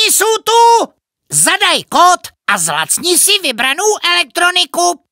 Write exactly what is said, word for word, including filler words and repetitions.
jsou tu! Zadaj kód a zlacni si vybranou elektroniku.